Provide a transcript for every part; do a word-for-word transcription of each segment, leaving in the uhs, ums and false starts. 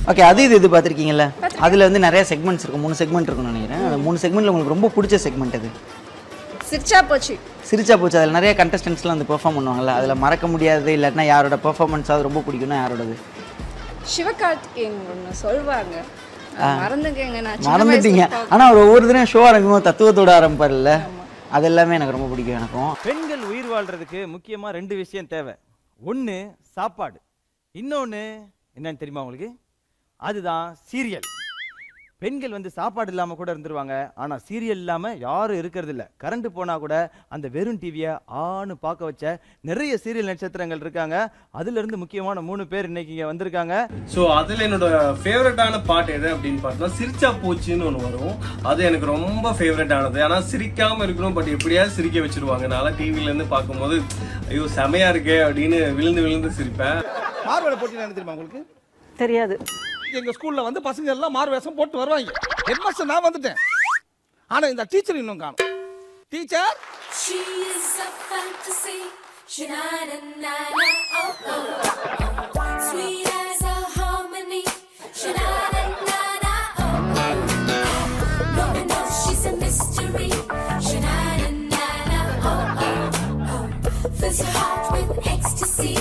Okay, அது இது இது பார்த்துருக்கீங்கல்ல, அதில் வந்து நிறைய செக்மெண்ட்ஸ் இருக்கும், மூணு செக்மெண்ட் இருக்குன்னு நினைக்கிறேன். அந்த மூணு செக்மெண்ட்டில் உங்களுக்கு ரொம்ப பிடிச்ச செக்மெண்ட் அது? சிரிச்சா போச்சு. சிரிச்சா போச்சு. அதில் நிறைய கண்டஸ்டன்ஸ்லாம் வந்து பெர்ஃபார்ம் பண்ணுவாங்கல்ல, அதில் மறக்க முடியாது இல்லாட்டினா யாரோட பெர்ஃபார்மன்ஸாவது ரொம்ப பிடிக்கும்னா யாரோடது? சிவகார்த்திகேயன் ஒன்று சொல்வாங்க, மறந்துக்கங்க. நான் மறந்துட்டீங்க. ஆனால் அவர் ஒவ்வொரு தினம் ஷோ ஆரம்பிக்கும் தத்துவத்தோட ஆரம்பிப்பார்ல, அது எல்லாமே எனக்கு ரொம்ப பிடிக்கும். எனக்கும் பெண்கள் உயிர் வாழ்றதுக்கு முக்கியமாக ரெண்டு விஷயம் தேவை. ஒன்று சாப்பாடு, இன்னொன்று என்னன்னு தெரியுமா உங்களுக்கு? அதுதான் சீரியல். பெண்கள் வந்து சாப்பாடு இல்லாமல் கூட இருந்துருவாங்க, ஆனால் சீரியல் இல்லாமல் யாரும் இருக்கிறது இல்லை. கரண்ட் போனால் கூட அந்த வெறும் டிவியை ஆணு பார்க்க வச்ச நிறைய சீரியல் நட்சத்திரங்கள் இருக்காங்க. அதுலேருந்து முக்கியமான மூணு பேர் இன்னைக்கு இங்கே வந்திருக்காங்க. ஸோ அதில் என்னோட ஃபேவரட்டான பாட்டு எது அப்படின்னு பார்த்தோம்னா சிரிச்சா போச்சுன்னு ஒன்று வரும். அது எனக்கு ரொம்ப ஃபேவரட் ஆனது. ஆனால் சிரிக்காமல் இருக்கணும், பட் எப்படியாவது சிரிக்க வச்சிருவாங்க. நான் டிவிலேருந்து பார்க்கும்போது ஐயோ செமையா இருக்கே அப்படின்னு விழுந்து விழுந்து சிரிப்பேன். மார்வேட போட்டி என்ன தெரியுமா உங்களுக்கு? தெரியாது. எங்க ஸ்கூல்ல வந்து பசங்க எல்லாம் மாறு வேஷம் போட்டு வருவாங்க. ஹெட்மாஸ்டர் நான் வந்துட்டேன், ஆனா இந்த டீச்சர் இன்னும் காணோம். Teacher She is a fantasy. Sha-na-na-na-na, oh oh. Sweet as a harmony. Sha-na-na-na-na, oh oh. No one knows she's a mystery. Sha-na-na-na-na, oh oh oh. Fills your heart with ecstasy.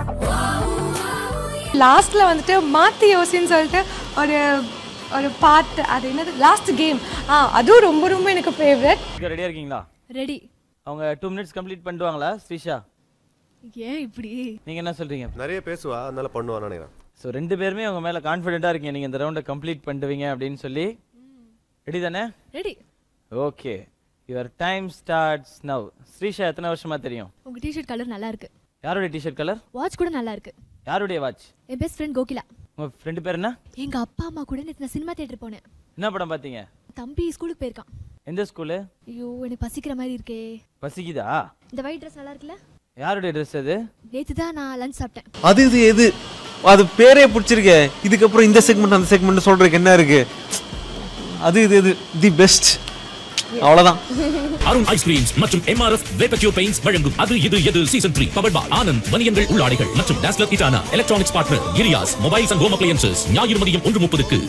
லாஸ்ட்ல வந்துட்டு மாத்தி யோசின்னு சொல்லிட்டு ஒரு ஒரு பாட்டு, அது என்னது லாஸ்ட் கேம், ஆ அதுவும் ரொம்ப ரொம்ப எனக்கு ஃபேவரட். ரெடியா இருக்கீங்களா? ரெடி. அவங்க டூ மினிட்ஸ் கம்ப்ளீட் பண்ணிடுவாங்களா ஸ்ரீஷா? ஏன் இப்படி? நீங்க என்ன சொல்றீங்க? நிறைய பேசுவா, அதனால பண்ணுவான்னு நினைக்கிறேன். ஸோ ரெண்டு பேருமே அவங்க மேல கான்ஃபிடென்ட்டா இருக்கீங்க நீங்க இந்த ரவுண்டை கம்ப்ளீட் பண்ணுவீங்க அப்படின்னு சொல்லி. ரெடி தானே? Ready. Okay, your time starts now. Srisha எத்தனை வருஷமா தெரியும்? உங்க டி-ஷர்ட் கலர் நல்லா இருக்கு. யாருடைய டி-ஷர்ட் கலர்? வாட்ச் கூட நல்லா இருக்கு. யாருடைய வாட்ச்? என் பெஸ்ட் ஃப்ரெண்ட் கோகிலா. உங்க ஃப்ரெண்ட் பேர் என்ன? எங்க அப்பா அம்மா கூட நேத்து நான் சினிமா தியேட்டர் போனேன். என்ன படம் பாத்தீங்க? தம்பி ஸ்கூலுக்கு போயிருக்கான். எந்த ஸ்கூலு? ஐயோ எனக்கு பசிக்கிற மாதிரி இருக்கே. பசிக்குதா? இந்த ஒயிட் ட்ரெஸ் நல்லா இருக்குல்ல? யாருடைய ட்ரெஸ் அது? நேத்து தான் நான் லஞ்ச் சாப்பிட்டேன். அது இது எது? அது பேரே பிடிச்சிருக்கே. இதுக்கப்புறம் இந்த செக்மெண்ட் அந்த செக்மெண்ட் சொல்றதுக்கு என்ன இருக்கு? அது இது இது தி பெஸ்ட். அவ்வளவுதான். அருண் ஐஸ்கிரீம்ஸ் மற்றும் எம்ஆர்எஃப் வேப்பக்யூ பெயிண்ட்ஸ் வழங்கும் அது இது எது season three powered by Anand வணிகங்கள் உள்ளாடைகள் மற்றும் டாஸ்லர் இட்டானா electronics partner Giriyas mobiles and home appliances ஞாயிறு மதியம் ஒன்று முப்பதுக்கு.